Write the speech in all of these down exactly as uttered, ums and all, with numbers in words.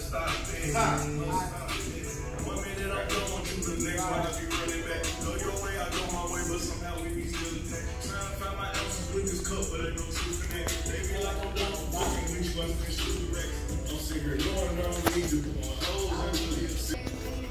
stop it. Stop. One minute I go on to the next one, I be running back. Go your way, I go my way, but somehow we be still intact. Trying to find my ounces with this cup, but ain't no truth in that. They be like I'm done, I'm fucking with you, I'm fish to the racks. Don't sit here going down, we need to put on hoes, I really upset.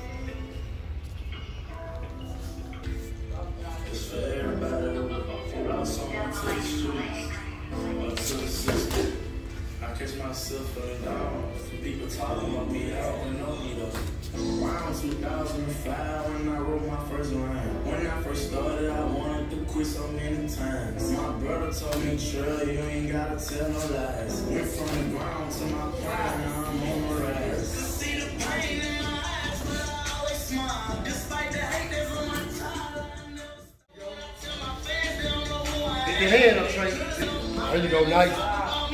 It's for everybody who lost someone to the streets, or to the system. I catch myself feeling down. People talking about me, I don't know me though. Around two thousand five when I wrote my first line. When I first started, I wanted to quit so many times. My brother told me, Trail, you ain't gotta tell no lies. Went from the ground to my pride, now I'm on the rise. See the pain in my eyes, but I always smile. Despite the hate that's on my time, I never tell my fans they don't know who I am. Get your hand up, Trey. There you go, nice.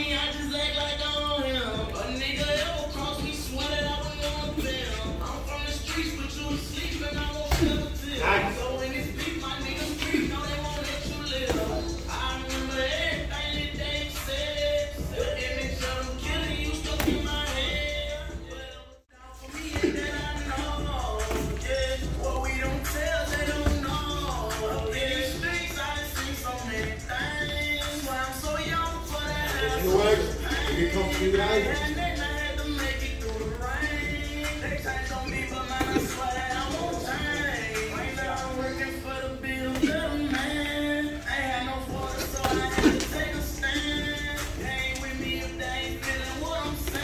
You come to the island.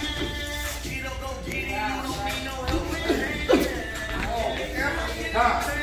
Stop.